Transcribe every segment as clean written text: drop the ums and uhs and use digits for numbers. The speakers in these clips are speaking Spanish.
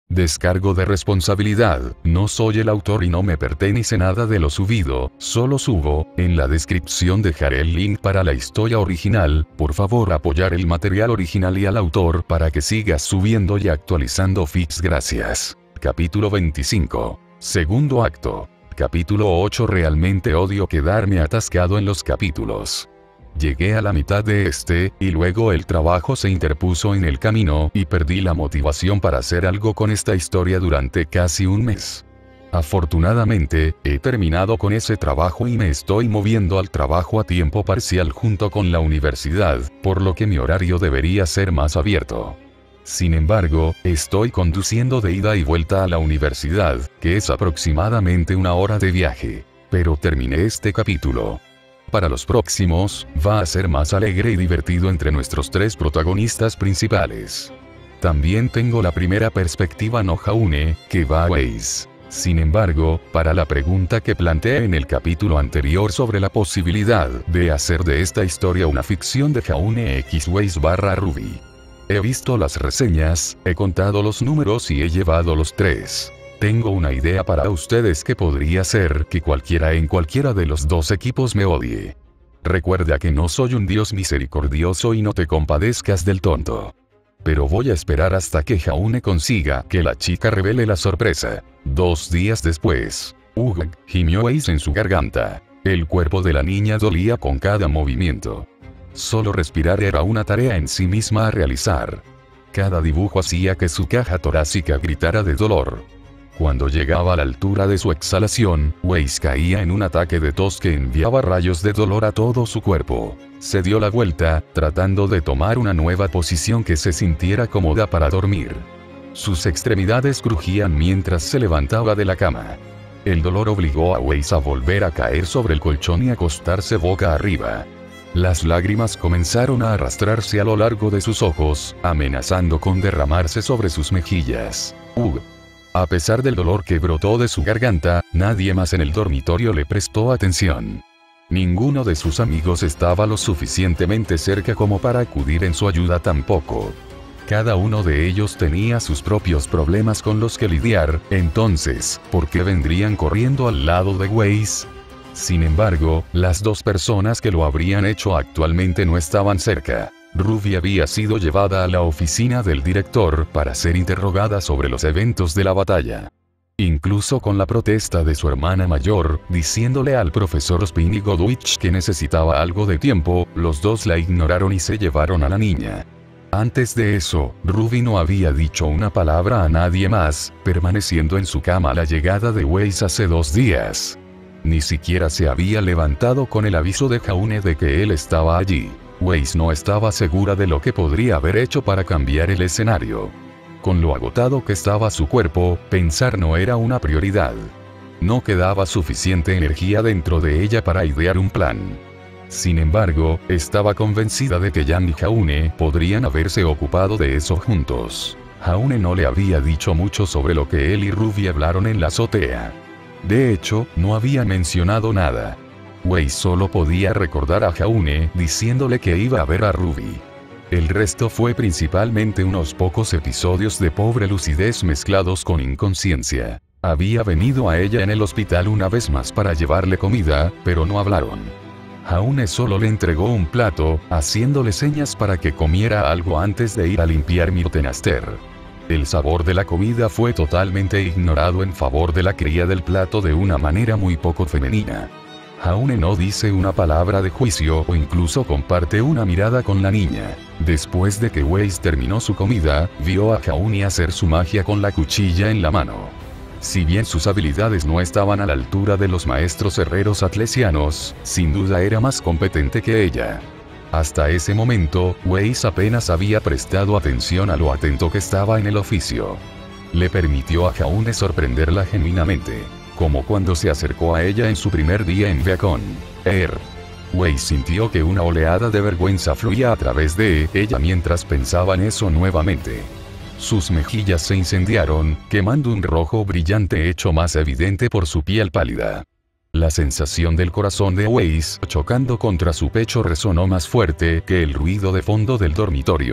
Descargo de responsabilidad, no soy el autor y no me pertenece nada de lo subido, solo subo. En la descripción dejaré el link para la historia original, por favor apoyar el material original y al autor para que sigas subiendo y actualizando feeds, gracias. Capítulo 25. Segundo acto. Capítulo 8. Realmente odio quedarme atascado en los capítulos. Llegué a la mitad de este, y luego el trabajo se interpuso en el camino y perdí la motivación para hacer algo con esta historia durante casi un mes. Afortunadamente, he terminado con ese trabajo y me estoy moviendo al trabajo a tiempo parcial junto con la universidad, por lo que mi horario debería ser más abierto. Sin embargo, estoy conduciendo de ida y vuelta a la universidad, que es aproximadamente una hora de viaje. Pero terminé este capítulo. Para los próximos, va a ser más alegre y divertido entre nuestros tres protagonistas principales. También tengo la primera perspectiva no Jaune, que va a Waze. Sin embargo, para la pregunta que planteé en el capítulo anterior sobre la posibilidad de hacer de esta historia una ficción de Jaune X Waze / Ruby. He visto las reseñas, he contado los números y he llevado los tres. Tengo una idea para ustedes que podría ser que cualquiera en cualquiera de los dos equipos me odie. Recuerda que no soy un dios misericordioso y no te compadezcas del tonto. Pero voy a esperar hasta que Jaune consiga que la chica revele la sorpresa. 2 días después. Gimió Waze en su garganta. El cuerpo de la niña dolía con cada movimiento. Solo respirar era una tarea en sí misma a realizar. Cada dibujo hacía que su caja torácica gritara de dolor. Cuando llegaba a la altura de su exhalación, Waze caía en un ataque de tos que enviaba rayos de dolor a todo su cuerpo. Se dio la vuelta, tratando de tomar una nueva posición que se sintiera cómoda para dormir. Sus extremidades crujían mientras se levantaba de la cama. El dolor obligó a Waze a volver a caer sobre el colchón y acostarse boca arriba. Las lágrimas comenzaron a arrastrarse a lo largo de sus ojos, amenazando con derramarse sobre sus mejillas. A pesar del dolor que brotó de su garganta, nadie más en el dormitorio le prestó atención. Ninguno de sus amigos estaba lo suficientemente cerca como para acudir en su ayuda tampoco. Cada uno de ellos tenía sus propios problemas con los que lidiar, entonces, ¿por qué vendrían corriendo al lado de Waze? Sin embargo, las dos personas que lo habrían hecho actualmente no estaban cerca. Ruby había sido llevada a la oficina del director para ser interrogada sobre los eventos de la batalla. Incluso con la protesta de su hermana mayor, diciéndole al profesor Spiny Godwich que necesitaba algo de tiempo, los dos la ignoraron y se llevaron a la niña. Antes de eso, Ruby no había dicho una palabra a nadie más, permaneciendo en su cama a la llegada de Waze hace 2 días. Ni siquiera se había levantado con el aviso de Jaune de que él estaba allí. Waze no estaba segura de lo que podría haber hecho para cambiar el escenario. Con lo agotado que estaba su cuerpo, pensar no era una prioridad. No quedaba suficiente energía dentro de ella para idear un plan. Sin embargo, estaba convencida de que Jan y Jaune podrían haberse ocupado de eso juntos. Jaune no le había dicho mucho sobre lo que él y Ruby hablaron en la azotea. De hecho, no había mencionado nada. Waze solo podía recordar a Jaune diciéndole que iba a ver a Ruby. El resto fue principalmente unos pocos episodios de pobre lucidez mezclados con inconsciencia. Había venido a ella en el hospital una vez más para llevarle comida, pero no hablaron. Jaune solo le entregó un plato, haciéndole señas para que comiera algo antes de ir a limpiar Mirtenaster. El sabor de la comida fue totalmente ignorado en favor de la cría del plato de una manera muy poco femenina. Jaune no dice una palabra de juicio o incluso comparte una mirada con la niña. Después de que Waze terminó su comida, vio a Jaune hacer su magia con la cuchilla en la mano. Si bien sus habilidades no estaban a la altura de los maestros herreros atlesianos, sin duda era más competente que ella. Hasta ese momento, Waze apenas había prestado atención a lo atento que estaba en el oficio. Le permitió a Jaune sorprenderla genuinamente. Como cuando se acercó a ella en su primer día en Beacon. Waze sintió que una oleada de vergüenza fluía a través de ella mientras pensaba en eso nuevamente. Sus mejillas se incendiaron, quemando un rojo brillante hecho más evidente por su piel pálida. La sensación del corazón de Waze chocando contra su pecho resonó más fuerte que el ruido de fondo del dormitorio.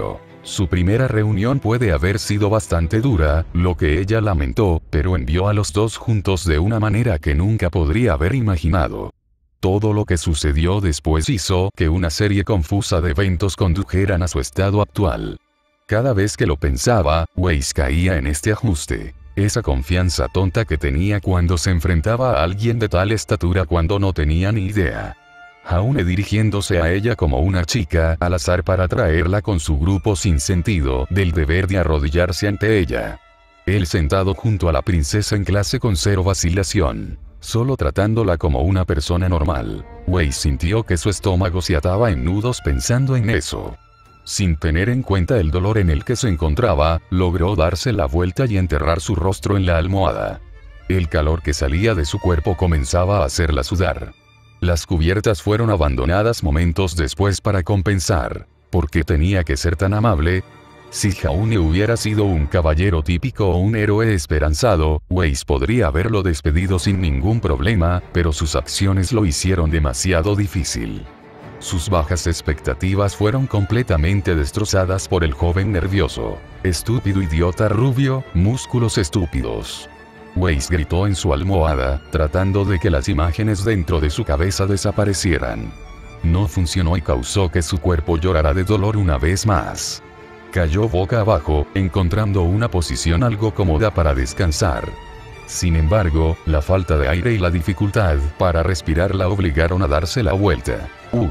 Su primera reunión puede haber sido bastante dura, lo que ella lamentó, pero envió a los dos juntos de una manera que nunca podría haber imaginado. Todo lo que sucedió después hizo que una serie confusa de eventos condujeran a su estado actual. Cada vez que lo pensaba, Weiss caía en este ajuste. Esa confianza tonta que tenía cuando se enfrentaba a alguien de tal estatura cuando no tenía ni idea. Jaune dirigiéndose a ella como una chica al azar para atraerla con su grupo sin sentido del deber de arrodillarse ante ella. Él sentado junto a la princesa en clase con cero vacilación, solo tratándola como una persona normal. Weiss sintió que su estómago se ataba en nudos pensando en eso. Sin tener en cuenta el dolor en el que se encontraba, logró darse la vuelta y enterrar su rostro en la almohada. El calor que salía de su cuerpo comenzaba a hacerla sudar. Las cubiertas fueron abandonadas momentos después para compensar. ¿Por qué tenía que ser tan amable? Si Jaune hubiera sido un caballero típico o un héroe esperanzado, Weiss podría haberlo despedido sin ningún problema, pero sus acciones lo hicieron demasiado difícil. Sus bajas expectativas fueron completamente destrozadas por el joven nervioso. Estúpido idiota rubio, músculos estúpidos. Weiss gritó en su almohada, tratando de que las imágenes dentro de su cabeza desaparecieran. No funcionó y causó que su cuerpo llorara de dolor una vez más. Cayó boca abajo, encontrando una posición algo cómoda para descansar. Sin embargo, la falta de aire y la dificultad para respirar la obligaron a darse la vuelta.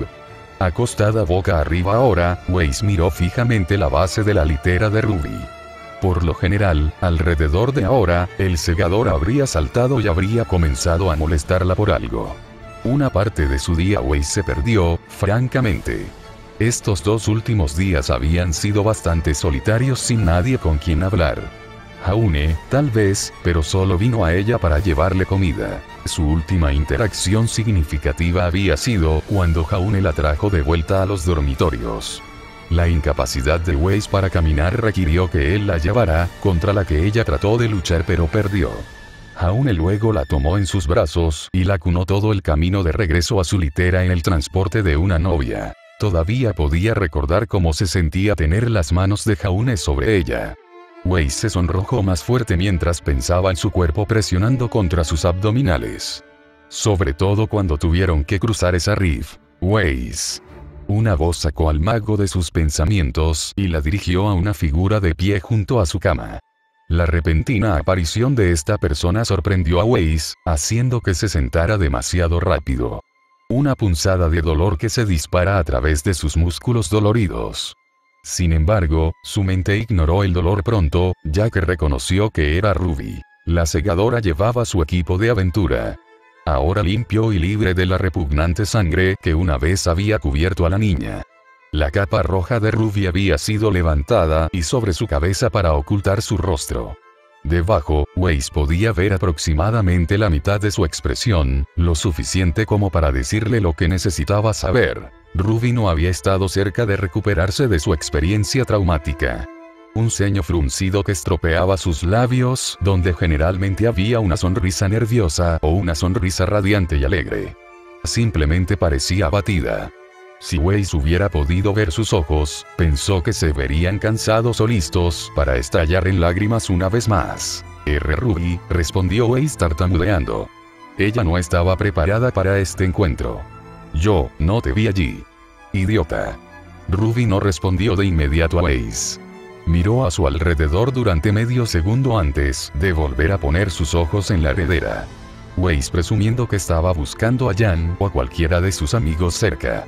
Acostada boca arriba ahora, Weiss miró fijamente la base de la litera de Ruby. Por lo general, alrededor de ahora, el segador habría saltado y habría comenzado a molestarla por algo. Una parte de su día Weiss se perdió, francamente. Estos dos últimos días habían sido bastante solitarios sin nadie con quien hablar. Jaune, tal vez, pero solo vino a ella para llevarle comida. Su última interacción significativa había sido cuando Jaune la trajo de vuelta a los dormitorios. La incapacidad de Weiss para caminar requirió que él la llevara, contra la que ella trató de luchar pero perdió. Jaune luego la tomó en sus brazos y la cunó todo el camino de regreso a su litera en el transporte de una novia. Todavía podía recordar cómo se sentía tener las manos de Jaune sobre ella. Weiss se sonrojó más fuerte mientras pensaba en su cuerpo presionando contra sus abdominales. Sobre todo cuando tuvieron que cruzar esa rift. Weiss. Una voz sacó al mago de sus pensamientos y la dirigió a una figura de pie junto a su cama. La repentina aparición de esta persona sorprendió a Weiss, haciendo que se sentara demasiado rápido. Una punzada de dolor que se dispara a través de sus músculos doloridos. Sin embargo, su mente ignoró el dolor pronto, ya que reconoció que era Ruby. La segadora llevaba su equipo de aventura. Ahora limpio y libre de la repugnante sangre que una vez había cubierto a la niña. La capa roja de Ruby había sido levantada y sobre su cabeza para ocultar su rostro. Debajo, Weiss podía ver aproximadamente la mitad de su expresión, lo suficiente como para decirle lo que necesitaba saber. Ruby no había estado cerca de recuperarse de su experiencia traumática. Un ceño fruncido que estropeaba sus labios, donde generalmente había una sonrisa nerviosa o una sonrisa radiante y alegre. Simplemente parecía abatida. Si Weiss hubiera podido ver sus ojos, pensó que se verían cansados o listos para estallar en lágrimas una vez más. Ruby, respondió Weiss tartamudeando. Ella no estaba preparada para este encuentro. Yo no te vi allí. Idiota. Ruby no respondió de inmediato a Weiss. Miró a su alrededor durante medio segundo antes de volver a poner sus ojos en la heredera. Weiss presumiendo que estaba buscando a Jan o a cualquiera de sus amigos cerca.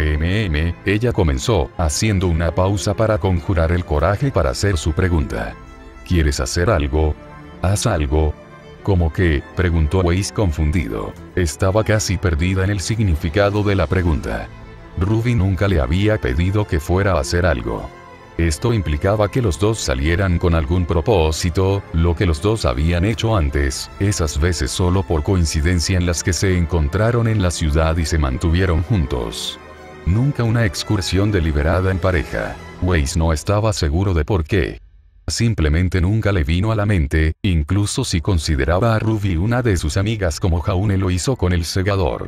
Ella comenzó, haciendo una pausa para conjurar el coraje para hacer su pregunta. ¿Quieres hacer algo? ¿Haz algo? ¿Cómo qué? Preguntó Weiss confundido. Estaba casi perdida en el significado de la pregunta. Ruby nunca le había pedido que fuera a hacer algo. Esto implicaba que los dos salieran con algún propósito, lo que los dos habían hecho antes, esas veces solo por coincidencia en las que se encontraron en la ciudad y se mantuvieron juntos. Nunca una excursión deliberada en pareja. Weiss no estaba seguro de por qué. Simplemente nunca le vino a la mente, incluso si consideraba a Ruby una de sus amigas como Jaune lo hizo con el segador.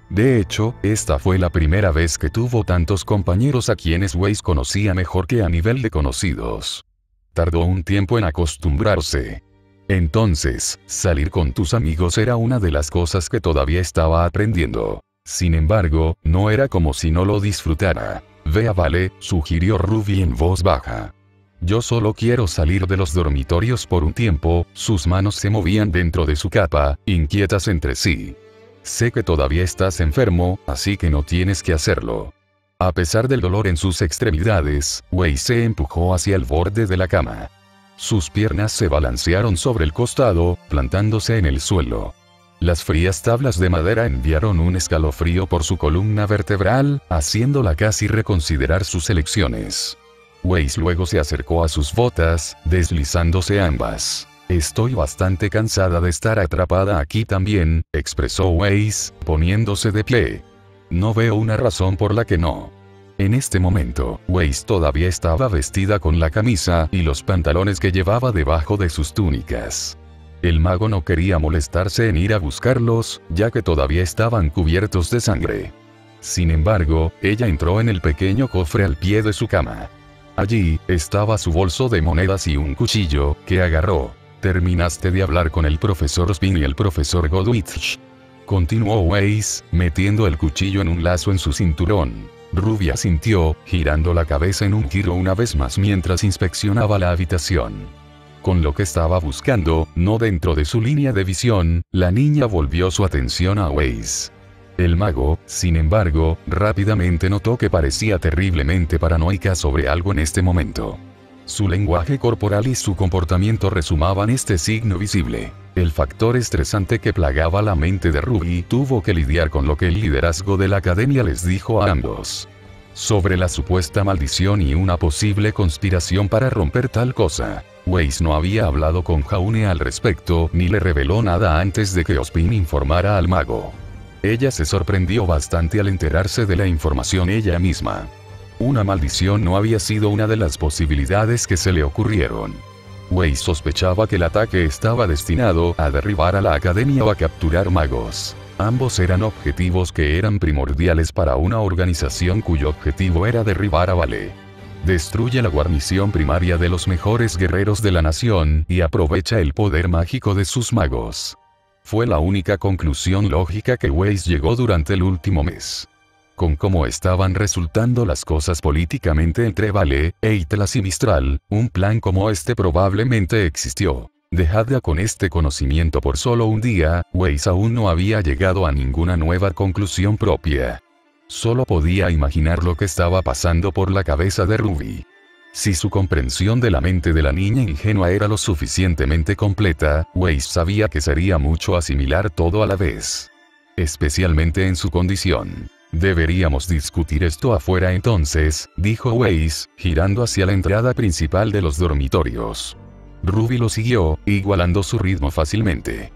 De hecho, esta fue la primera vez que tuvo tantos compañeros a quienes Weiss conocía mejor que a nivel de conocidos. Tardó un tiempo en acostumbrarse. Entonces, salir con tus amigos era una de las cosas que todavía estaba aprendiendo. Sin embargo, no era como si no lo disfrutara. Vea, vale, sugirió Ruby en voz baja. Yo solo quiero salir de los dormitorios por un tiempo. Sus manos se movían dentro de su capa, inquietas entre sí. Sé que todavía estás enfermo, así que no tienes que hacerlo. A pesar del dolor en sus extremidades, Weiss se empujó hacia el borde de la cama. Sus piernas se balancearon sobre el costado, plantándose en el suelo. Las frías tablas de madera enviaron un escalofrío por su columna vertebral, haciéndola casi reconsiderar sus elecciones. Weiss luego se acercó a sus botas, deslizándose ambas. Estoy bastante cansada de estar atrapada aquí también, expresó Weiss, poniéndose de pie. No veo una razón por la que no. En este momento, Weiss todavía estaba vestida con la camisa y los pantalones que llevaba debajo de sus túnicas. El mago no quería molestarse en ir a buscarlos, ya que todavía estaban cubiertos de sangre. Sin embargo, ella entró en el pequeño cofre al pie de su cama. Allí, estaba su bolso de monedas y un cuchillo, que agarró. ¿Terminaste de hablar con el profesor Spin y el profesor Godwitch?, continuó Weiss, metiendo el cuchillo en un lazo en su cinturón. Ruby asintió, girando la cabeza en un giro una vez más mientras inspeccionaba la habitación. Con lo que estaba buscando, no dentro de su línea de visión, la niña volvió su atención a Weiss. El mago, sin embargo, rápidamente notó que parecía terriblemente paranoica sobre algo en este momento. Su lenguaje corporal y su comportamiento resumaban este signo visible. El factor estresante que plagaba la mente de Ruby tuvo que lidiar con lo que el liderazgo de la academia les dijo a ambos. Sobre la supuesta maldición y una posible conspiración para romper tal cosa. Weiss no había hablado con Jaune al respecto ni le reveló nada antes de que Ospin informara al mago. Ella se sorprendió bastante al enterarse de la información ella misma. Una maldición no había sido una de las posibilidades que se le ocurrieron. Weiss sospechaba que el ataque estaba destinado a derribar a la academia o a capturar magos. Ambos eran objetivos que eran primordiales para una organización cuyo objetivo era derribar a Vale. Destruye la guarnición primaria de los mejores guerreros de la nación y aprovecha el poder mágico de sus magos. Fue la única conclusión lógica que Weiss llegó durante el último mes. Con cómo estaban resultando las cosas políticamente entre Vale, Eitlas y Mistral, un plan como este probablemente existió. Dejada con este conocimiento por solo un día, Weiss aún no había llegado a ninguna nueva conclusión propia. Solo podía imaginar lo que estaba pasando por la cabeza de Ruby. Si su comprensión de la mente de la niña ingenua era lo suficientemente completa, Weiss sabía que sería mucho asimilar todo a la vez. Especialmente en su condición. Deberíamos discutir esto afuera entonces, dijo Weiss, girando hacia la entrada principal de los dormitorios. Ruby lo siguió, igualando su ritmo fácilmente.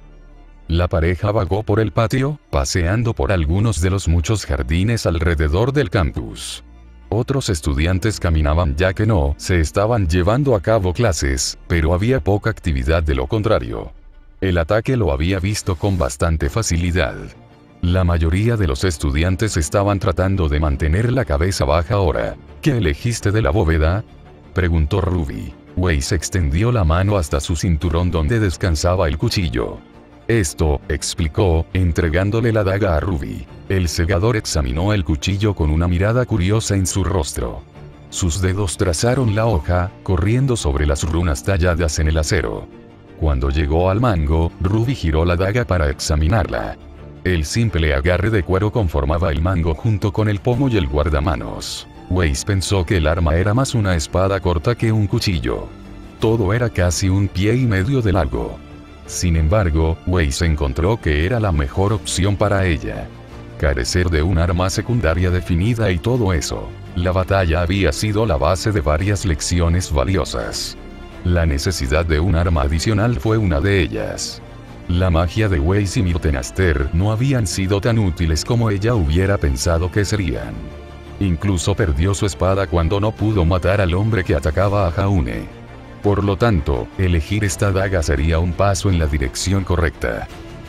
La pareja vagó por el patio, paseando por algunos de los muchos jardines alrededor del campus. Otros estudiantes caminaban ya que no se estaban llevando a cabo clases, pero había poca actividad de lo contrario. El ataque lo había visto con bastante facilidad. La mayoría de los estudiantes estaban tratando de mantener la cabeza baja ahora. ¿Qué elegiste de la bóveda?, preguntó Ruby. Weiss extendió la mano hasta su cinturón donde descansaba el cuchillo. Esto, explicó, entregándole la daga a Ruby. El segador examinó el cuchillo con una mirada curiosa en su rostro. Sus dedos trazaron la hoja, corriendo sobre las runas talladas en el acero. Cuando llegó al mango, Ruby giró la daga para examinarla. El simple agarre de cuero conformaba el mango junto con el pomo y el guardamanos. Weiss pensó que el arma era más una espada corta que un cuchillo. Todo era casi 1,5 pies de largo. Sin embargo, Weiss encontró que era la mejor opción para ella. Carecer de un arma secundaria definida y todo eso. La batalla había sido la base de varias lecciones valiosas. La necesidad de un arma adicional fue una de ellas. La magia de Weiss y Myrtenaster no habían sido tan útiles como ella hubiera pensado que serían. Incluso perdió su espada cuando no pudo matar al hombre que atacaba a Jaune. Por lo tanto, elegir esta daga sería un paso en la dirección correcta.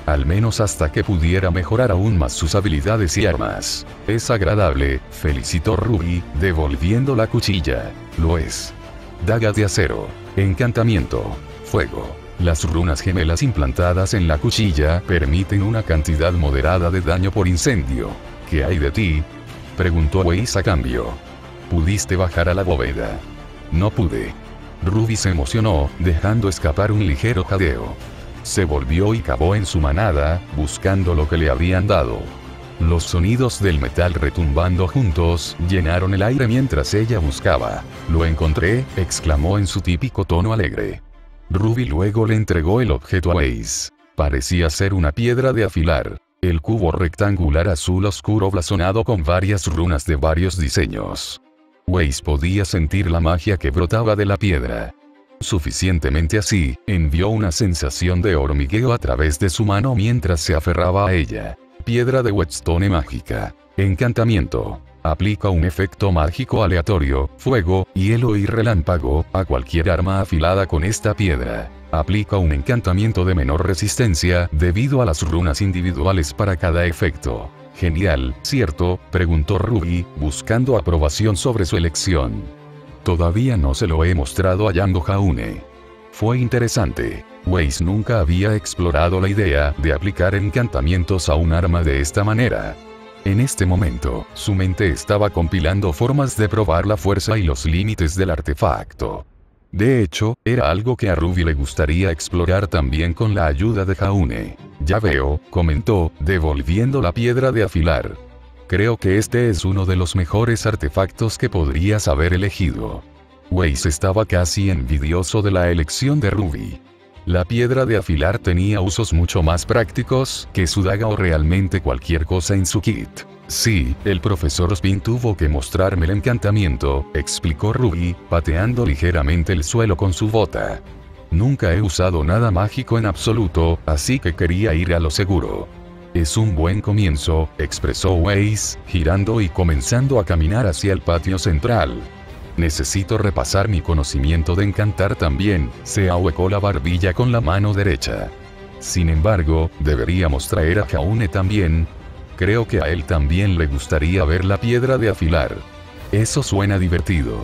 al menos hasta que pudiera mejorar aún más sus habilidades y armas. Es agradable, felicitó Ruby, devolviendo la cuchilla. Lo es. Daga de acero. Encantamiento. Fuego. Las runas gemelas implantadas en la cuchilla permiten una cantidad moderada de daño por incendio. ¿Qué hay de ti?, preguntó Weiss a cambio. ¿Pudiste bajar a la bóveda? No pude. Ruby se emocionó, dejando escapar un ligero jadeo. Se volvió y cavó en su manada, buscando lo que le habían dado. Los sonidos del metal retumbando juntos llenaron el aire mientras ella buscaba. Lo encontré, exclamó en su típico tono alegre. Ruby luego le entregó el objeto a Weiss. Parecía ser una piedra de afilar. El cubo rectangular azul oscuro blasonado con varias runas de varios diseños. Weiss podía sentir la magia que brotaba de la piedra. Suficientemente así, envió una sensación de hormigueo a través de su mano mientras se aferraba a ella. Piedra de Whetstone mágica. Encantamiento. Aplica un efecto mágico aleatorio, fuego, hielo y relámpago, a cualquier arma afilada con esta piedra. Aplica un encantamiento de menor resistencia, debido a las runas individuales para cada efecto. Genial, ¿cierto?, preguntó Ruby, buscando aprobación sobre su elección. Todavía no se lo he mostrado a Yango Jaune. Fue interesante. Weiss nunca había explorado la idea de aplicar encantamientos a un arma de esta manera. En este momento, su mente estaba compilando formas de probar la fuerza y los límites del artefacto. De hecho, era algo que a Ruby le gustaría explorar también con la ayuda de Jaune. Ya veo, comentó, devolviendo la piedra de afilar. Creo que este es uno de los mejores artefactos que podrías haber elegido. Weiss estaba casi envidioso de la elección de Ruby. La piedra de afilar tenía usos mucho más prácticos que su daga o realmente cualquier cosa en su kit. Sí, el profesor Spin tuvo que mostrarme el encantamiento, explicó Ruby, pateando ligeramente el suelo con su bota. Nunca he usado nada mágico en absoluto, así que quería ir a lo seguro. Es un buen comienzo, expresó Weiss, girando y comenzando a caminar hacia el patio central. Necesito repasar mi conocimiento de encantar también, se ahuecó la barbilla con la mano derecha. Sin embargo, deberíamos traer a Jaune también. Creo que a él también le gustaría ver la piedra de afilar. Eso suena divertido.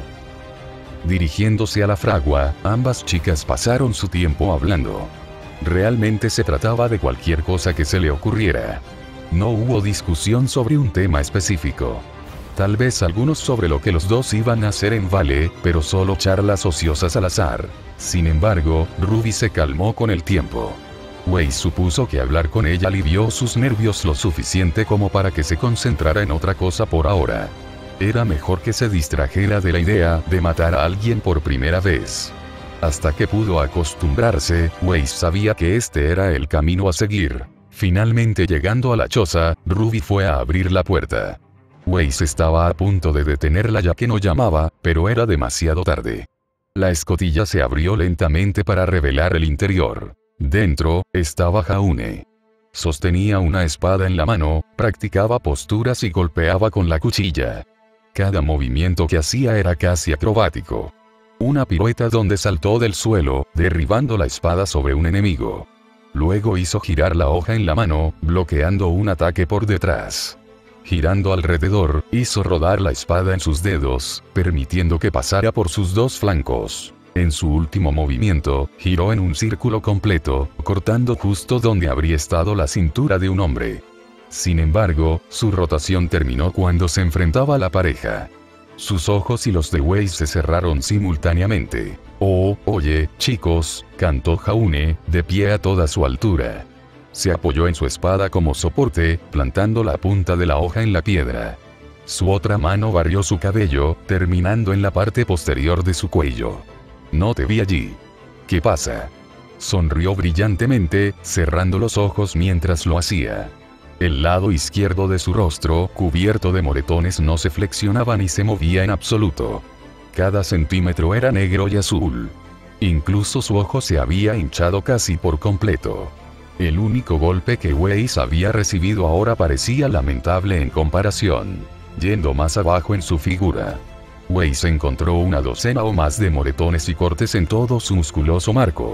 Dirigiéndose a la fragua, ambas chicas pasaron su tiempo hablando. Realmente se trataba de cualquier cosa que se le ocurriera. No hubo discusión sobre un tema específico. Tal vez algunos sobre lo que los dos iban a hacer en Vale, pero solo charlas ociosas al azar. Sin embargo, Ruby se calmó con el tiempo. Weiss supuso que hablar con ella alivió sus nervios lo suficiente como para que se concentrara en otra cosa por ahora. Era mejor que se distrajera de la idea de matar a alguien por primera vez. Hasta que pudo acostumbrarse, Weiss sabía que este era el camino a seguir. Finalmente llegando a la choza, Ruby fue a abrir la puerta. Weiss estaba a punto de detenerla ya que no llamaba, pero era demasiado tarde. La escotilla se abrió lentamente para revelar el interior. Dentro, estaba Jaune. Sostenía una espada en la mano, practicaba posturas y golpeaba con la cuchilla. Cada movimiento que hacía era casi acrobático. Una pirueta donde saltó del suelo, derribando la espada sobre un enemigo. Luego hizo girar la hoja en la mano, bloqueando un ataque por detrás. Girando alrededor, hizo rodar la espada en sus dedos, permitiendo que pasara por sus dos flancos. En su último movimiento, giró en un círculo completo, cortando justo donde habría estado la cintura de un hombre. Sin embargo, su rotación terminó cuando se enfrentaba a la pareja. Sus ojos y los de Weiss se cerraron simultáneamente. «Oh, oye, chicos», cantó Jaune, de pie a toda su altura. Se apoyó en su espada como soporte, plantando la punta de la hoja en la piedra. Su otra mano barrió su cabello, terminando en la parte posterior de su cuello. «No te vi allí. ¿Qué pasa?». Sonrió brillantemente, cerrando los ojos mientras lo hacía. El lado izquierdo de su rostro, cubierto de moretones, no se flexionaba ni se movía en absoluto. Cada centímetro era negro y azul. Incluso su ojo se había hinchado casi por completo. El único golpe que Weiss había recibido ahora parecía lamentable en comparación. Yendo más abajo en su figura, Weiss encontró una docena o más de moretones y cortes en todo su musculoso marco.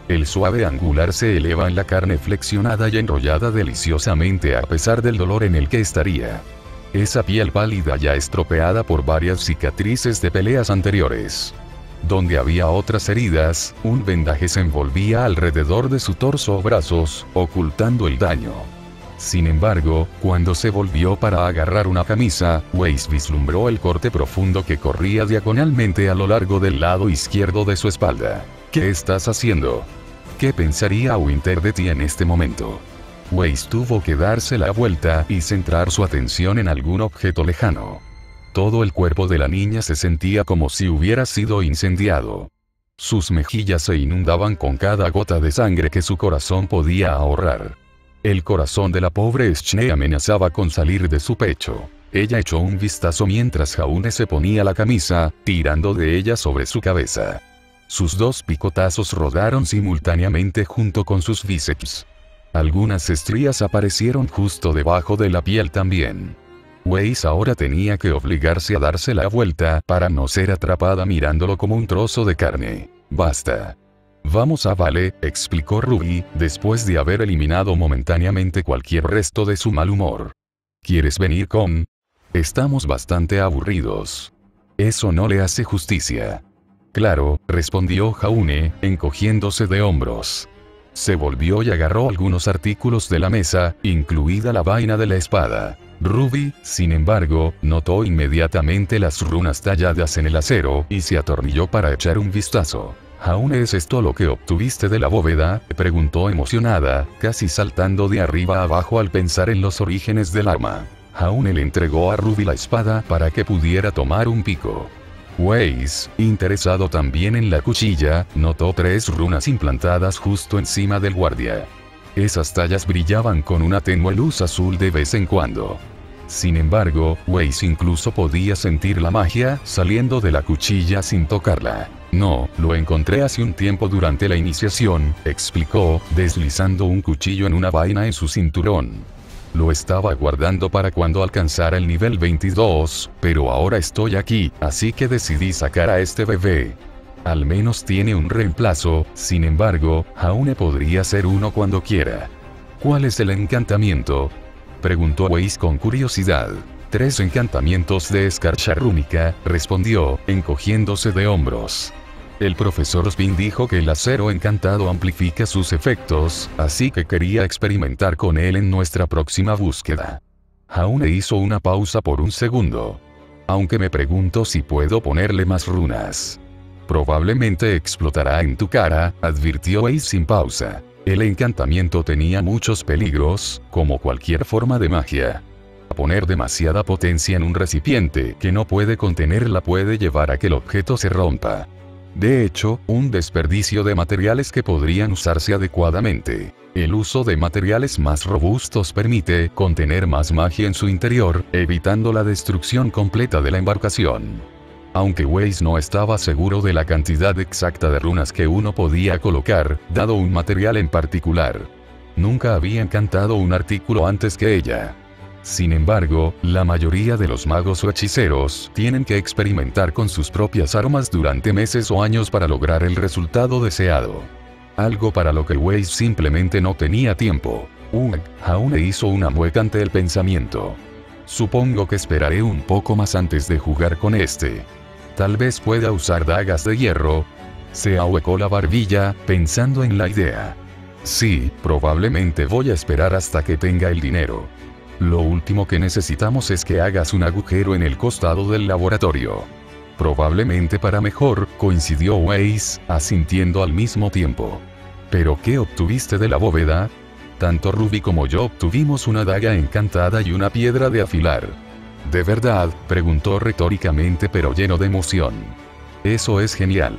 El suave angular se eleva en la carne flexionada y enrollada deliciosamente a pesar del dolor en el que estaría. Esa piel pálida ya estropeada por varias cicatrices de peleas anteriores. Donde había otras heridas, un vendaje se envolvía alrededor de su torso o brazos, ocultando el daño. Sin embargo, cuando se volvió para agarrar una camisa, Weiss vislumbró el corte profundo que corría diagonalmente a lo largo del lado izquierdo de su espalda. ¿Qué estás haciendo? ¿Qué pensaría Winter de ti en este momento? Weiss tuvo que darse la vuelta y centrar su atención en algún objeto lejano. Todo el cuerpo de la niña se sentía como si hubiera sido incendiado. Sus mejillas se inundaban con cada gota de sangre que su corazón podía ahorrar. El corazón de la pobre Schne amenazaba con salir de su pecho. Ella echó un vistazo mientras Jaune se ponía la camisa, tirando de ella sobre su cabeza. Sus dos picotazos rodaron simultáneamente junto con sus bíceps. Algunas estrías aparecieron justo debajo de la piel también. Weiss ahora tenía que obligarse a darse la vuelta para no ser atrapada mirándolo como un trozo de carne. Basta. Vamos a Vale, explicó Ruby, después de haber eliminado momentáneamente cualquier resto de su mal humor. ¿Quieres venir con? Estamos bastante aburridos. Eso no le hace justicia. Claro, respondió Jaune, encogiéndose de hombros. Se volvió y agarró algunos artículos de la mesa, incluida la vaina de la espada. Ruby, sin embargo, notó inmediatamente las runas talladas en el acero y se atornilló para echar un vistazo. ¿Jaune, es esto lo que obtuviste de la bóveda?, preguntó emocionada, casi saltando de arriba a abajo al pensar en los orígenes del arma. Jaune le entregó a Ruby la espada para que pudiera tomar un pico. Weiss, interesado también en la cuchilla, notó 3 runas implantadas justo encima del guardia. Esas tallas brillaban con una tenue luz azul de vez en cuando. Sin embargo, Weiss incluso podía sentir la magia saliendo de la cuchilla sin tocarla. No, lo encontré hace un tiempo durante la iniciación, explicó, deslizando un cuchillo en una vaina en su cinturón. Lo estaba guardando para cuando alcanzara el nivel 22, pero ahora estoy aquí, así que decidí sacar a este bebé. Al menos tiene un reemplazo, sin embargo, Jaune podría ser uno cuando quiera. ¿Cuál es el encantamiento?, preguntó Weiss con curiosidad. 3 encantamientos de escarcha rúnica, respondió, encogiéndose de hombros. El profesor Spin dijo que el acero encantado amplifica sus efectos, así que quería experimentar con él en nuestra próxima búsqueda. Jaune hizo una pausa por un segundo. Aunque me pregunto si puedo ponerle más runas. Probablemente explotará en tu cara, advirtió Weiss sin pausa. El encantamiento tenía muchos peligros, como cualquier forma de magia. Poner demasiada potencia en un recipiente que no puede contenerla puede llevar a que el objeto se rompa. De hecho, un desperdicio de materiales que podrían usarse adecuadamente. El uso de materiales más robustos permite contener más magia en su interior, evitando la destrucción completa de la embarcación. Aunque Weiss no estaba seguro de la cantidad exacta de runas que uno podía colocar, dado un material en particular. Nunca había encantado un artículo antes que ella. Sin embargo, la mayoría de los magos o hechiceros tienen que experimentar con sus propias armas durante meses o años para lograr el resultado deseado. Algo para lo que Weiss simplemente no tenía tiempo. Jaune hizo una mueca ante el pensamiento. Supongo que esperaré un poco más antes de jugar con este. Tal vez pueda usar dagas de hierro. Se ahuecó la barbilla, pensando en la idea. Sí, probablemente voy a esperar hasta que tenga el dinero. Lo último que necesitamos es que hagas un agujero en el costado del laboratorio. Probablemente para mejor, coincidió Weiss, asintiendo al mismo tiempo. ¿Pero qué obtuviste de la bóveda? Tanto Ruby como yo obtuvimos una daga encantada y una piedra de afilar. ¿De verdad?, preguntó retóricamente pero lleno de emoción. Eso es genial.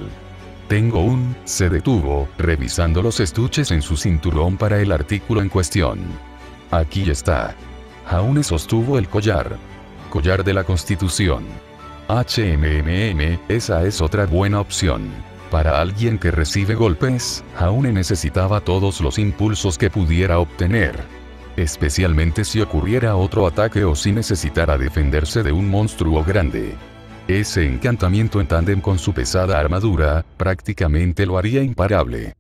Se detuvo, revisando los estuches en su cinturón para el artículo en cuestión. Aquí está. Jaune sostuvo el collar. Collar de la Constitución. Esa es otra buena opción. Para alguien que recibe golpes, Jaune necesitaba todos los impulsos que pudiera obtener. Especialmente si ocurriera otro ataque o si necesitara defenderse de un monstruo grande. Ese encantamiento en tándem con su pesada armadura, prácticamente lo haría imparable.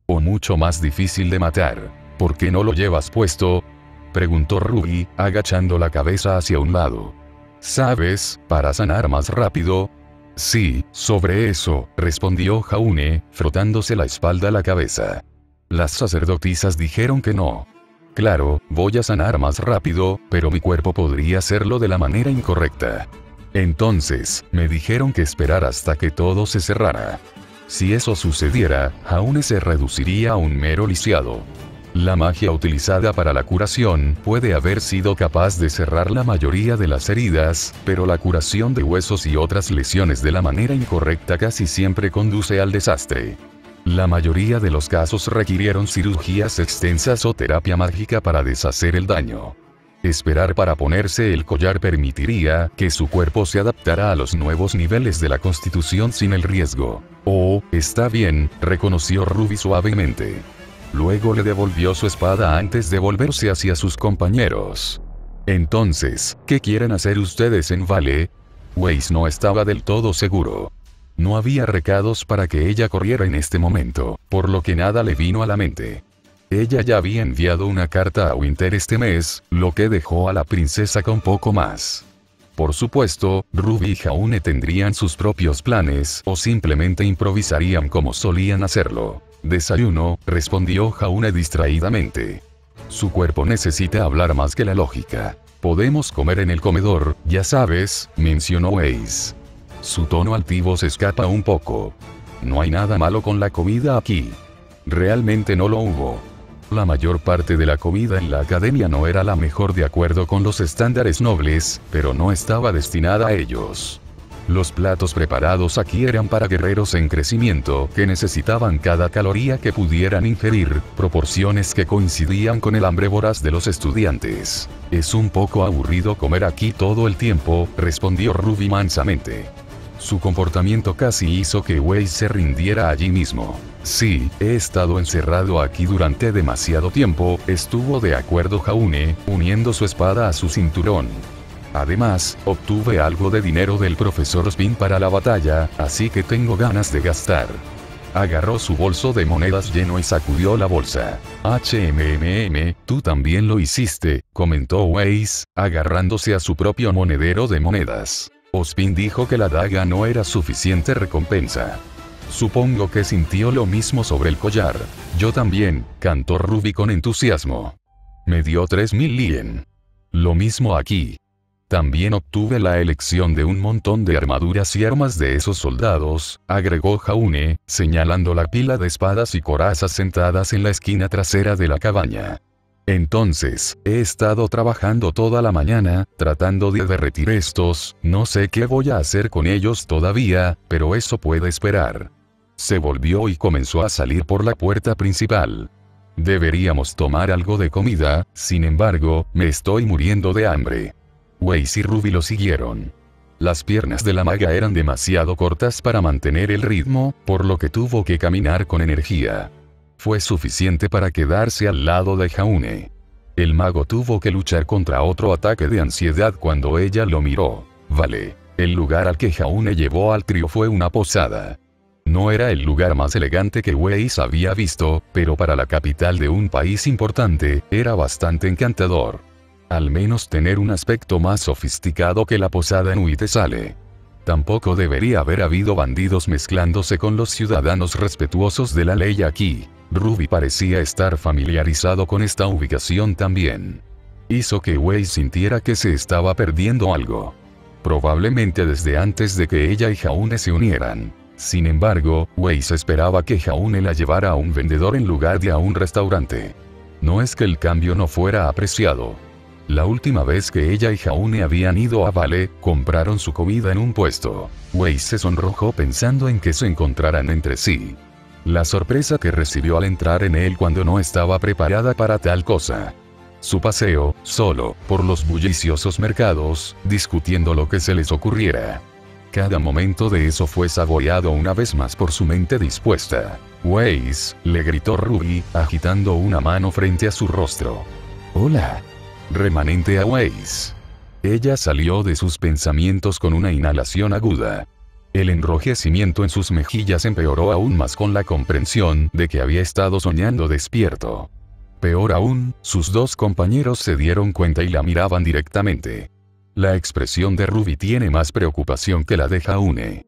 O mucho más difícil de matar. ¿Por qué no lo llevas puesto?, preguntó Ruby, agachando la cabeza hacia un lado. ¿Sabes, para sanar más rápido? Sí, sobre eso, respondió Jaune, frotándose la espalda a la cabeza. Las sacerdotisas dijeron que no. Claro, voy a sanar más rápido, pero mi cuerpo podría hacerlo de la manera incorrecta. Entonces, me dijeron que esperar hasta que todo se cerrara. Si eso sucediera, Jaune se reduciría a un mero lisiado. La magia utilizada para la curación puede haber sido capaz de cerrar la mayoría de las heridas, pero la curación de huesos y otras lesiones de la manera incorrecta casi siempre conduce al desastre. La mayoría de los casos requirieron cirugías extensas o terapia mágica para deshacer el daño. Esperar para ponerse el collar permitiría que su cuerpo se adaptara a los nuevos niveles de la constitución sin el riesgo. Oh, está bien, reconoció Ruby suavemente. Luego le devolvió su espada antes de volverse hacia sus compañeros. Entonces, ¿qué quieren hacer ustedes en Vale? Weiss no estaba del todo seguro. No había recados para que ella corriera en este momento, por lo que nada le vino a la mente. Ella ya había enviado una carta a Winter este mes, lo que dejó a la princesa con poco más. Por supuesto, Ruby y Jaune tendrían sus propios planes o simplemente improvisarían como solían hacerlo. Desayuno, respondió Jaune distraídamente. Su cuerpo necesita hablar más que la lógica. Podemos comer en el comedor, ya sabes, mencionó Weiss. Su tono altivo se escapa un poco. No hay nada malo con la comida aquí. Realmente no lo hubo. La mayor parte de la comida en la academia no era la mejor de acuerdo con los estándares nobles, pero no estaba destinada a ellos. Los platos preparados aquí eran para guerreros en crecimiento que necesitaban cada caloría que pudieran ingerir, proporciones que coincidían con el hambre voraz de los estudiantes. Es un poco aburrido comer aquí todo el tiempo, respondió Ruby mansamente. Su comportamiento casi hizo que Weiss se rindiera allí mismo. Sí, he estado encerrado aquí durante demasiado tiempo, estuvo de acuerdo Jaune, uniendo su espada a su cinturón. Además, obtuve algo de dinero del profesor Spin para la batalla, así que tengo ganas de gastar. Agarró su bolso de monedas lleno y sacudió la bolsa. Tú también lo hiciste, comentó Weiss, agarrándose a su propio monedero de monedas. Ospin dijo que la daga no era suficiente recompensa. Supongo que sintió lo mismo sobre el collar. Yo también, cantó Ruby con entusiasmo. Me dio 3000 lien. Lo mismo aquí. También obtuve la elección de un montón de armaduras y armas de esos soldados, agregó Jaune, señalando la pila de espadas y corazas sentadas en la esquina trasera de la cabaña. Entonces, he estado trabajando toda la mañana, tratando de derretir estos, no sé qué voy a hacer con ellos todavía, pero eso puede esperar. Se volvió y comenzó a salir por la puerta principal. Deberíamos tomar algo de comida, sin embargo, me estoy muriendo de hambre. Weiss y Ruby lo siguieron. Las piernas de la maga eran demasiado cortas para mantener el ritmo, por lo que tuvo que caminar con energía. Fue suficiente para quedarse al lado de Jaune. El mago tuvo que luchar contra otro ataque de ansiedad cuando ella lo miró. Vale. El lugar al que Jaune llevó al trío fue una posada. No era el lugar más elegante que Weiss había visto, pero para la capital de un país importante, era bastante encantador. Al menos tener un aspecto más sofisticado que la posada en Uitesale. Tampoco debería haber habido bandidos mezclándose con los ciudadanos respetuosos de la ley aquí. Ruby parecía estar familiarizado con esta ubicación también. Hizo que Weiss sintiera que se estaba perdiendo algo. Probablemente desde antes de que ella y Jaune se unieran. Sin embargo, Weiss esperaba que Jaune la llevara a un vendedor en lugar de a un restaurante. No es que el cambio no fuera apreciado. La última vez que ella y Jaune habían ido a Vale, compraron su comida en un puesto. Weiss se sonrojó pensando en que se encontraran entre sí. La sorpresa que recibió al entrar en él cuando no estaba preparada para tal cosa. Su paseo, solo, por los bulliciosos mercados, discutiendo lo que se les ocurriera. Cada momento de eso fue saboreado una vez más por su mente dispuesta. Weiss, le gritó Ruby, agitando una mano frente a su rostro. Hola. Remanente a Weiss. Ella salió de sus pensamientos con una inhalación aguda. El enrojecimiento en sus mejillas empeoró aún más con la comprensión de que había estado soñando despierto. Peor aún, sus dos compañeros se dieron cuenta y la miraban directamente. La expresión de Ruby tiene más preocupación que la de Jaune.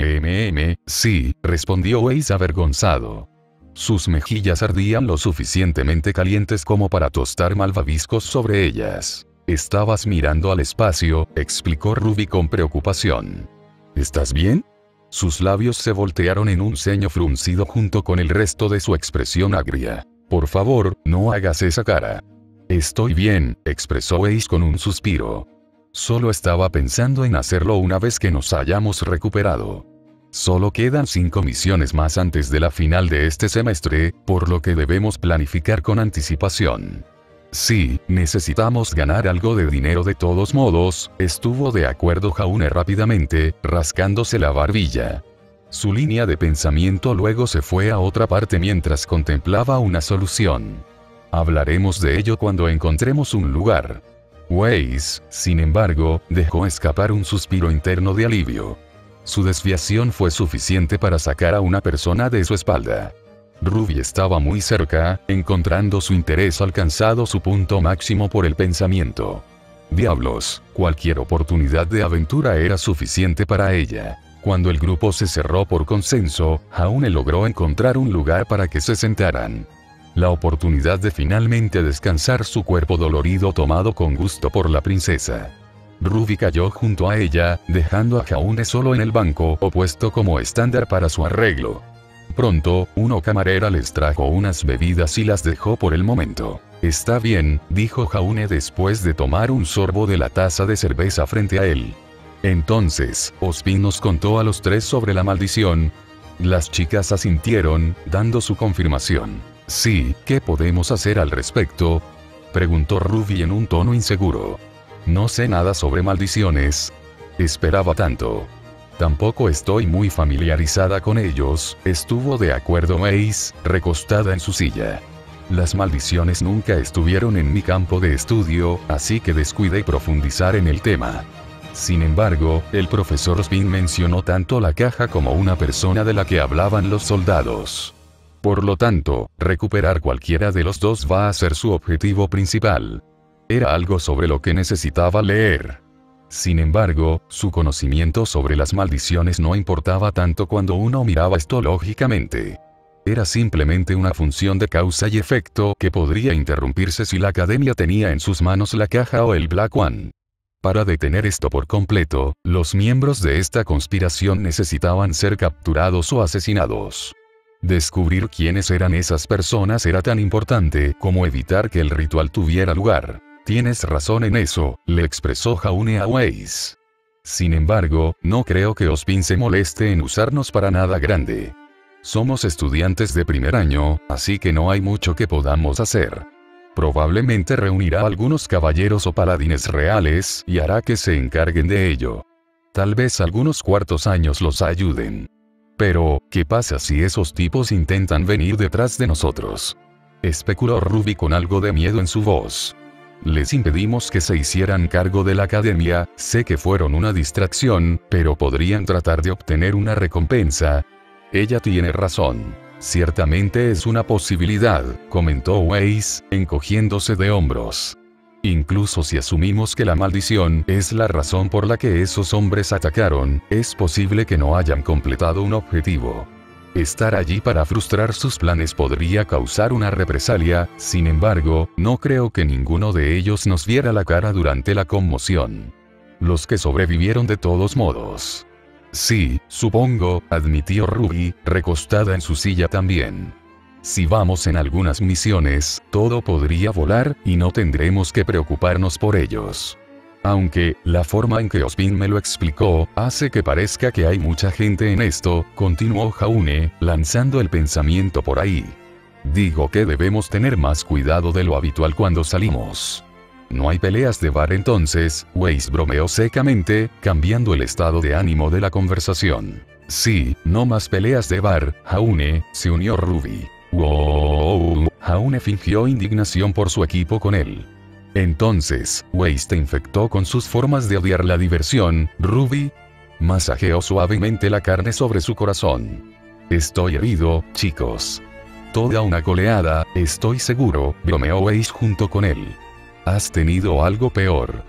Sí, respondió Weiss avergonzado. Sus mejillas ardían lo suficientemente calientes como para tostar malvaviscos sobre ellas. Estabas mirando al espacio, explicó Ruby con preocupación. ¿Estás bien? Sus labios se voltearon en un ceño fruncido junto con el resto de su expresión agria. Por favor, no hagas esa cara. Estoy bien, expresó Weiss con un suspiro. Solo estaba pensando en hacerlo una vez que nos hayamos recuperado. Solo quedan 5 misiones más antes de la final de este semestre, por lo que debemos planificar con anticipación. Sí, necesitamos ganar algo de dinero de todos modos, estuvo de acuerdo Jaune rápidamente, rascándose la barbilla. Su línea de pensamiento luego se fue a otra parte mientras contemplaba una solución. Hablaremos de ello cuando encontremos un lugar. Weiss, sin embargo, dejó escapar un suspiro interno de alivio. Su desviación fue suficiente para sacar a una persona de su espalda. Ruby estaba muy cerca, encontrando su interés alcanzado su punto máximo por el pensamiento. Diablos, cualquier oportunidad de aventura era suficiente para ella. Cuando el grupo se cerró por consenso, Jaune logró encontrar un lugar para que se sentaran. La oportunidad de finalmente descansar su cuerpo dolorido tomado con gusto por la princesa. Ruby cayó junto a ella, dejando a Jaune solo en el banco opuesto como estándar para su arreglo. Pronto, una camarera les trajo unas bebidas y las dejó por el momento. Está bien, dijo Jaune después de tomar un sorbo de la taza de cerveza frente a él. Entonces, Ozpin nos contó a los 3 sobre la maldición. Las chicas asintieron, dando su confirmación. Sí, ¿qué podemos hacer al respecto?, preguntó Ruby en un tono inseguro. No sé nada sobre maldiciones. Esperaba tanto. Tampoco estoy muy familiarizada con ellos, estuvo de acuerdo Weiss, recostada en su silla. Las maldiciones nunca estuvieron en mi campo de estudio, así que descuidé profundizar en el tema. Sin embargo, el profesor Ozpin mencionó tanto la caja como una persona de la que hablaban los soldados. Por lo tanto, recuperar cualquiera de los dos va a ser su objetivo principal. Era algo sobre lo que necesitaba leer. Sin embargo, su conocimiento sobre las maldiciones no importaba tanto cuando uno miraba esto lógicamente. Era simplemente una función de causa y efecto que podría interrumpirse si la academia tenía en sus manos la caja o el Black One. Para detener esto por completo, los miembros de esta conspiración necesitaban ser capturados o asesinados. Descubrir quiénes eran esas personas era tan importante como evitar que el ritual tuviera lugar. Tienes razón en eso, le expresó Jaune a Weiss. Sin embargo, no creo que Ozpin se moleste en usarnos para nada grande. Somos estudiantes de primer año, así que no hay mucho que podamos hacer. Probablemente reunirá a algunos caballeros o paladines reales y hará que se encarguen de ello. Tal vez algunos cuartos años los ayuden. Pero, ¿qué pasa si esos tipos intentan venir detrás de nosotros?, especuló Ruby con algo de miedo en su voz. Les impedimos que se hicieran cargo de la academia, sé que fueron una distracción, pero podrían tratar de obtener una recompensa. Ella tiene razón. Ciertamente es una posibilidad, comentó Weiss, encogiéndose de hombros. Incluso si asumimos que la maldición es la razón por la que esos hombres atacaron, es posible que no hayan completado un objetivo. Estar allí para frustrar sus planes podría causar una represalia, sin embargo, no creo que ninguno de ellos nos viera la cara durante la conmoción. Los que sobrevivieron de todos modos. Sí, supongo, admitió Ruby, recostada en su silla también. Si vamos en algunas misiones, todo podría volar, y no tendremos que preocuparnos por ellos. Aunque, la forma en que Ozpin me lo explicó, hace que parezca que hay mucha gente en esto, continuó Jaune, lanzando el pensamiento por ahí. Digo que debemos tener más cuidado de lo habitual cuando salimos. No hay peleas de bar entonces, Weiss bromeó secamente, cambiando el estado de ánimo de la conversación. Sí, no más peleas de bar, Jaune, se unió Ruby. Wow, Jaune fingió indignación por su equipo con él. Entonces, Weiss te infectó con sus formas de odiar la diversión, Ruby. Masajeó suavemente la carne sobre su corazón. Estoy herido, chicos. Toda una goleada, estoy seguro, bromeó Weiss junto con él. ¿Has tenido algo peor?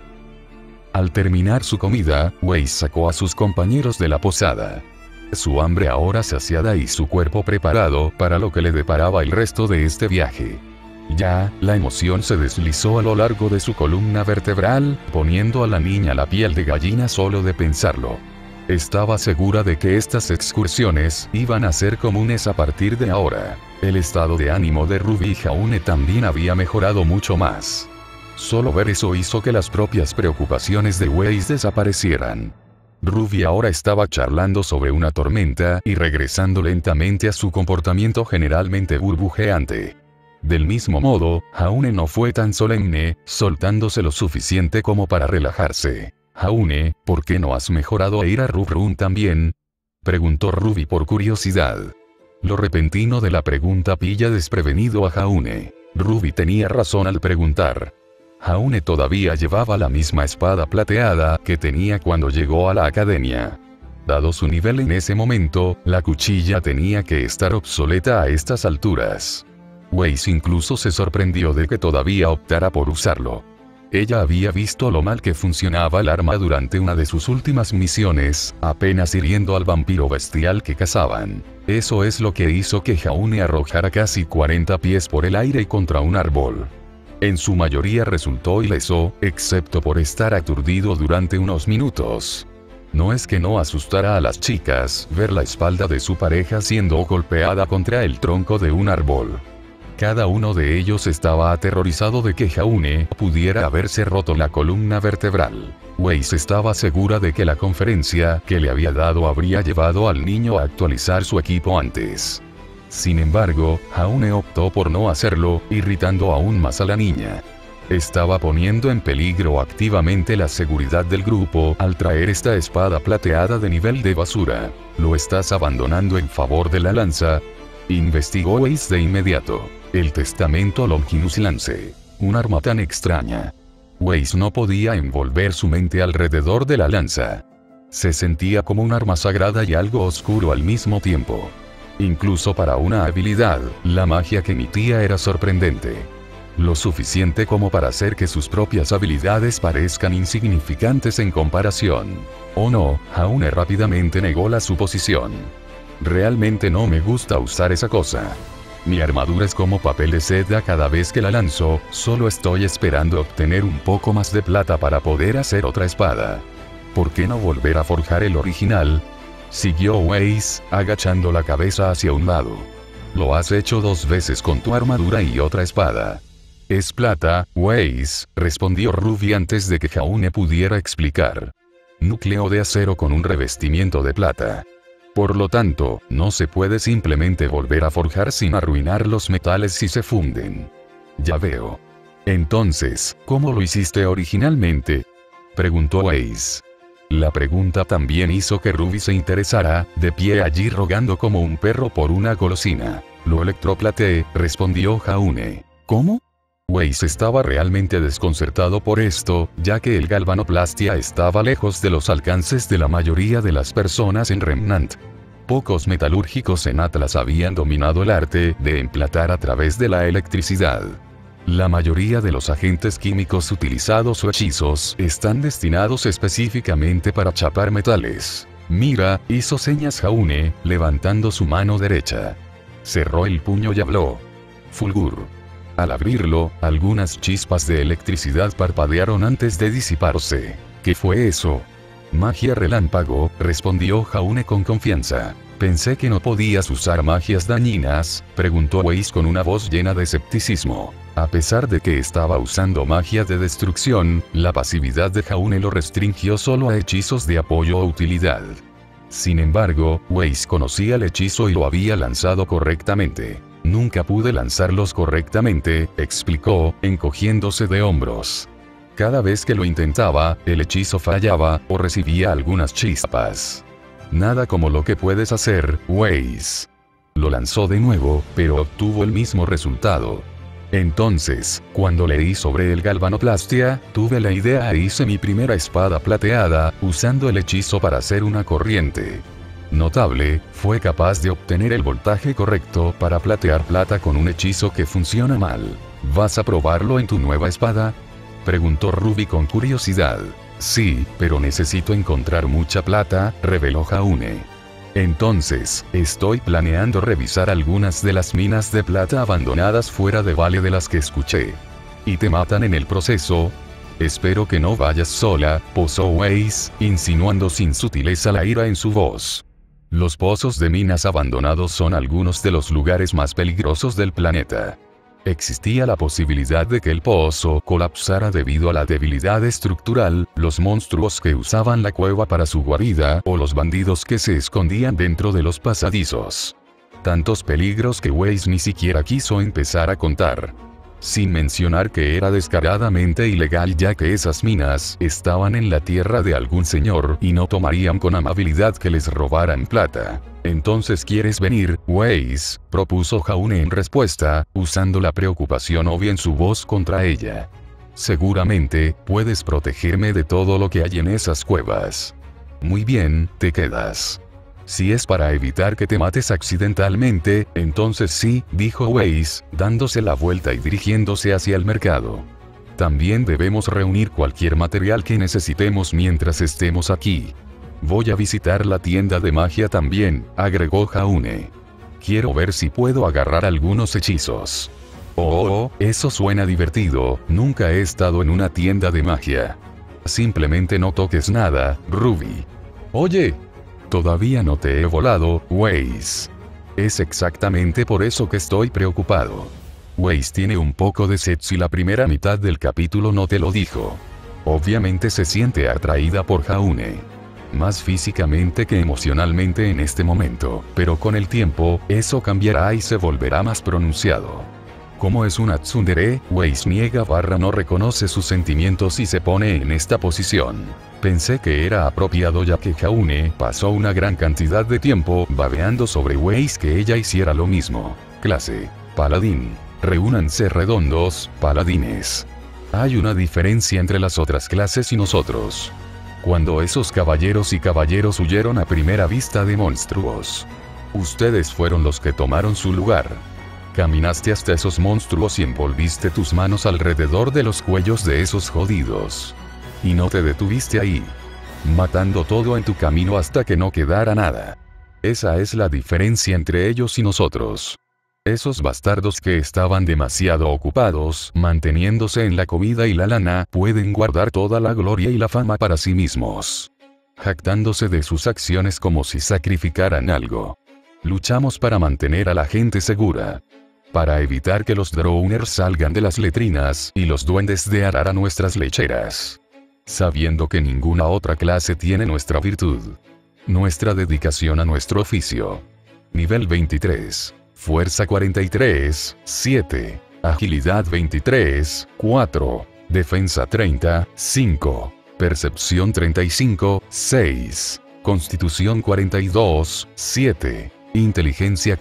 Al terminar su comida, Weiss sacó a sus compañeros de la posada. Su hambre ahora saciada y su cuerpo preparado para lo que le deparaba el resto de este viaje. Ya, la emoción se deslizó a lo largo de su columna vertebral, poniendo a la niña la piel de gallina solo de pensarlo. Estaba segura de que estas excursiones iban a ser comunes a partir de ahora. El estado de ánimo de Ruby y Jaune también había mejorado mucho más. Solo ver eso hizo que las propias preocupaciones de Weiss desaparecieran. Ruby ahora estaba charlando sobre una tormenta y regresando lentamente a su comportamiento generalmente burbujeante. Del mismo modo, Jaune no fue tan solemne, soltándose lo suficiente como para relajarse. Jaune, ¿por qué no has mejorado a ir a Run también? Preguntó Ruby por curiosidad. Lo repentino de la pregunta pilla desprevenido a Jaune. Ruby tenía razón al preguntar. Jaune todavía llevaba la misma espada plateada que tenía cuando llegó a la academia. Dado su nivel en ese momento, la cuchilla tenía que estar obsoleta a estas alturas. Weiss incluso se sorprendió de que todavía optara por usarlo. Ella había visto lo mal que funcionaba el arma durante una de sus últimas misiones, apenas hiriendo al vampiro bestial que cazaban. Eso es lo que hizo que Jaune arrojara casi 40 pies por el aire y contra un árbol. En su mayoría resultó ileso, excepto por estar aturdido durante unos minutos. No es que no asustara a las chicas ver la espalda de su pareja siendo golpeada contra el tronco de un árbol. Cada uno de ellos estaba aterrorizado de que Jaune pudiera haberse roto la columna vertebral. Weiss estaba segura de que la conferencia que le había dado habría llevado al niño a actualizar su equipo antes. Sin embargo, Jaune optó por no hacerlo, irritando aún más a la niña. Estaba poniendo en peligro activamente la seguridad del grupo al traer esta espada plateada de nivel de basura. ¿Lo estás abandonando en favor de la lanza?, investigó Weiss de inmediato. El testamento Longinus Lance. Un arma tan extraña. Weiss no podía envolver su mente alrededor de la lanza. Se sentía como un arma sagrada y algo oscuro al mismo tiempo. Incluso para una habilidad, la magia que emitía era sorprendente. Lo suficiente como para hacer que sus propias habilidades parezcan insignificantes en comparación. Oh no, Jaune rápidamente negó la suposición. Realmente no me gusta usar esa cosa. Mi armadura es como papel de seda cada vez que la lanzo, solo estoy esperando obtener un poco más de plata para poder hacer otra espada. ¿Por qué no volver a forjar el original?, siguió Weiss, agachando la cabeza hacia un lado. Lo has hecho 2 veces con tu armadura y otra espada. Es plata, Weiss, respondió Ruby antes de que Jaune pudiera explicar. Núcleo de acero con un revestimiento de plata. Por lo tanto, no se puede simplemente volver a forjar sin arruinar los metales si se funden. Ya veo. Entonces, ¿cómo lo hiciste originalmente?, preguntó Weiss. La pregunta también hizo que Ruby se interesara, de pie allí rogando como un perro por una golosina. Lo electroplateé, respondió Jaune. ¿Cómo? Weiss estaba realmente desconcertado por esto, ya que el galvanoplastia estaba lejos de los alcances de la mayoría de las personas en Remnant. Pocos metalúrgicos en Atlas habían dominado el arte de emplatar a través de la electricidad. La mayoría de los agentes químicos utilizados o hechizos están destinados específicamente para chapar metales. Mira, hizo señas Jaune, levantando su mano derecha. Cerró el puño y habló. Fulgur. Al abrirlo, algunas chispas de electricidad parpadearon antes de disiparse. ¿Qué fue eso? Magia relámpago, respondió Jaune con confianza. Pensé que no podías usar magias dañinas, preguntó Weiss con una voz llena de escepticismo. A pesar de que estaba usando magia de destrucción, la pasividad de Jaune lo restringió solo a hechizos de apoyo o utilidad. Sin embargo, Weiss conocía el hechizo y lo había lanzado correctamente. Nunca pude lanzarlos correctamente, explicó, encogiéndose de hombros. Cada vez que lo intentaba, el hechizo fallaba, o recibía algunas chispas. Nada como lo que puedes hacer, Weiss. Lo lanzó de nuevo, pero obtuvo el mismo resultado. Entonces, cuando leí sobre el galvanoplastia, tuve la idea e hice mi primera espada plateada, usando el hechizo para hacer una corriente notable. Fue capaz de obtener el voltaje correcto para platear plata con un hechizo que funciona mal. ¿Vas a probarlo en tu nueva espada?, preguntó Ruby con curiosidad. Sí, pero necesito encontrar mucha plata, reveló Jaune. Entonces, estoy planeando revisar algunas de las minas de plata abandonadas fuera de Valle de las que escuché. ¿Y te matan en el proceso? Espero que no vayas sola, posó Weiss, insinuando sin sutileza la ira en su voz. Los pozos de minas abandonados son algunos de los lugares más peligrosos del planeta. Existía la posibilidad de que el pozo colapsara debido a la debilidad estructural, los monstruos que usaban la cueva para su guarida o los bandidos que se escondían dentro de los pasadizos. Tantos peligros que Weiss ni siquiera quiso empezar a contar. Sin mencionar que era descaradamente ilegal ya que esas minas estaban en la tierra de algún señor y no tomarían con amabilidad que les robaran plata. Entonces ¿quieres venir, Weiss?, propuso Jaune en respuesta, usando la preocupación obvia en su voz contra ella. Seguramente, puedes protegerme de todo lo que hay en esas cuevas. Muy bien, te quedas. Si es para evitar que te mates accidentalmente, entonces sí, dijo Weiss, dándose la vuelta y dirigiéndose hacia el mercado. También debemos reunir cualquier material que necesitemos mientras estemos aquí. Voy a visitar la tienda de magia también, agregó Jaune. Quiero ver si puedo agarrar algunos hechizos. Oh, eso suena divertido, nunca he estado en una tienda de magia. Simplemente no toques nada, Ruby. Oye, todavía no te he volado, Weiss. Es exactamente por eso que estoy preocupado. Weiss tiene un poco de sed si la primera mitad del capítulo no te lo dijo. Obviamente se siente atraída por Jaune. Más físicamente que emocionalmente en este momento, pero con el tiempo, eso cambiará y se volverá más pronunciado. Como es una tsundere, Weiss no reconoce sus sentimientos y se pone en esta posición. Pensé que era apropiado ya que Jaune pasó una gran cantidad de tiempo babeando sobre Weiss que ella hiciera lo mismo. Clase: paladín. Reúnanse redondos, paladines. Hay una diferencia entre las otras clases y nosotros. Cuando esos caballeros y caballeros huyeron a primera vista de monstruos, ustedes fueron los que tomaron su lugar. Caminaste hasta esos monstruos y envolviste tus manos alrededor de los cuellos de esos jodidos. Y no te detuviste ahí, matando todo en tu camino hasta que no quedara nada. Esa es la diferencia entre ellos y nosotros. Esos bastardos que estaban demasiado ocupados manteniéndose en la comida y la lana pueden guardar toda la gloria y la fama para sí mismos, jactándose de sus acciones como si sacrificaran algo. Luchamos para mantener a la gente segura, para evitar que los Drowners salgan de las letrinas y los duendes de arar a nuestras lecheras, sabiendo que ninguna otra clase tiene nuestra virtud, nuestra dedicación a nuestro oficio. Nivel 23. Fuerza 43, 7. Agilidad 23, 4. Defensa 30, 5. Percepción 35, 6. Constitución 42, 7. Inteligencia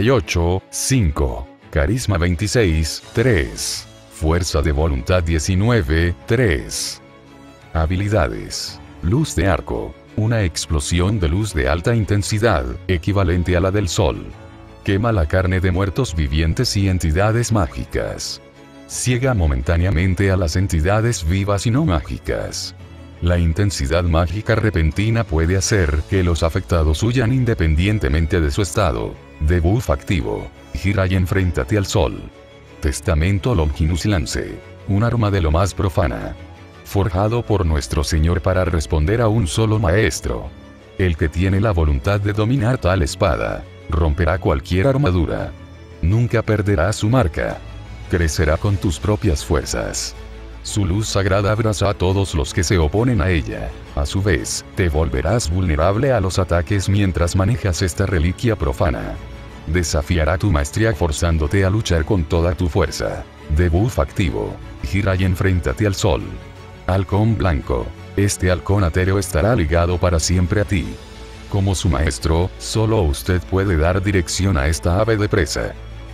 48, 5. Carisma 26, 3. Fuerza de voluntad 19, 3. Habilidades. Luz de arco. Una explosión de luz de alta intensidad, equivalente a la del sol. Quema la carne de muertos vivientes y entidades mágicas. Ciega momentáneamente a las entidades vivas y no mágicas. La intensidad mágica repentina puede hacer que los afectados huyan independientemente de su estado. Debuff activo. Gira y enfréntate al sol. Testamento Longinus Lance. Un arma de lo más profana. Forjado por nuestro Señor para responder a un solo maestro. El que tiene la voluntad de dominar tal espada romperá cualquier armadura. Nunca perderá su marca. Crecerá con tus propias fuerzas. Su luz sagrada abraza a todos los que se oponen a ella. A su vez, te volverás vulnerable a los ataques mientras manejas esta reliquia profana. Desafiará tu maestría forzándote a luchar con toda tu fuerza. Debuff activo. Gira y enfréntate al sol. Halcón blanco. Este halcón etéreo estará ligado para siempre a ti. Como su maestro, solo usted puede dar dirección a esta ave de presa.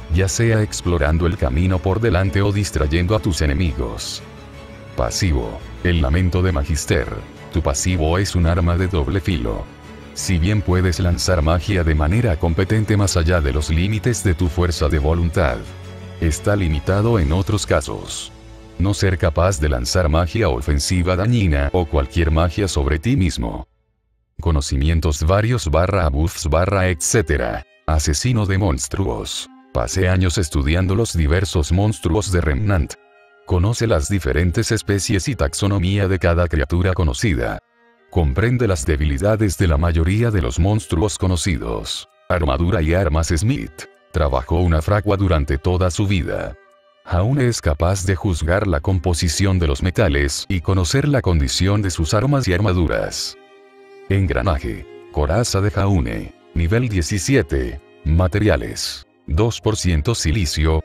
ya sea explorando el camino por delante o distrayendo a tus enemigos. Pasivo. El lamento de Magister. Tu pasivo es un arma de doble filo. Si bien puedes lanzar magia de manera competente más allá de los límites de tu fuerza de voluntad, está limitado en otros casos. No ser capaz de lanzar magia ofensiva dañina o cualquier magia sobre ti mismo. Conocimientos varios /buffs etc. Asesino de monstruos. Pasé años estudiando los diversos monstruos de Remnant. Conoce las diferentes especies y taxonomía de cada criatura conocida. Comprende las debilidades de la mayoría de los monstruos conocidos. Armadura y armas Smith. Trabajó una fragua durante toda su vida. Aún es capaz de juzgar la composición de los metales y conocer la condición de sus armas y armaduras. Engranaje. Coraza de Jaune. Nivel 17. Materiales. 2% silicio,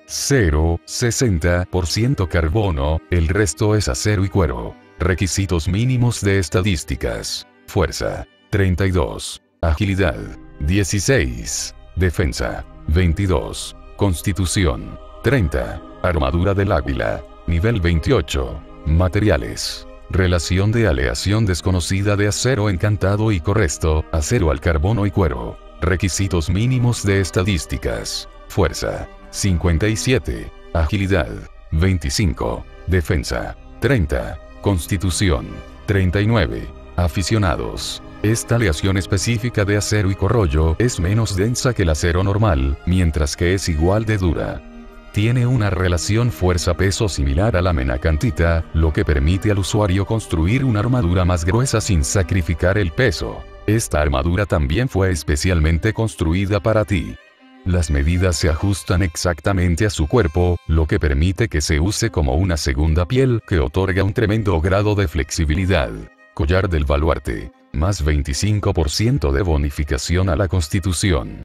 0,60% carbono, el resto es acero y cuero. Requisitos mínimos de estadísticas. Fuerza. 32. Agilidad. 16. Defensa. 22. Constitución. 30. Armadura del águila. Nivel 28. Materiales. Relación de aleación desconocida de acero encantado y corresto, acero al carbono y cuero. Requisitos mínimos de estadísticas. Fuerza. 57. Agilidad. 25. Defensa. 30. Constitución. 39. Aficionados. Esta aleación específica de acero y corrollo es menos densa que el acero normal, mientras que es igual de dura. Tiene una relación fuerza-peso similar a la menacantita, lo que permite al usuario construir una armadura más gruesa sin sacrificar el peso. Esta armadura también fue especialmente construida para ti. Las medidas se ajustan exactamente a su cuerpo, lo que permite que se use como una segunda piel que otorga un tremendo grado de flexibilidad. Collar del baluarte. Más 25% de bonificación a la constitución.